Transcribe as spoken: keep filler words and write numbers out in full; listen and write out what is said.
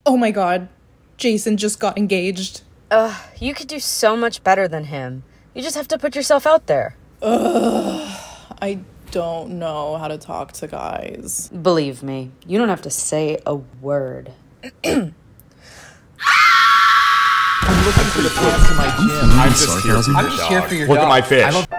Oh my god. Jason just got engaged. Ugh, you could do so much better than him. You just have to put yourself out there. Ugh, I don't know how to talk to guys. Believe me, you don't have to say a word. I'm looking for the plants in my gym. I'm just here for I'm just here for your Look dog. at my fish. I love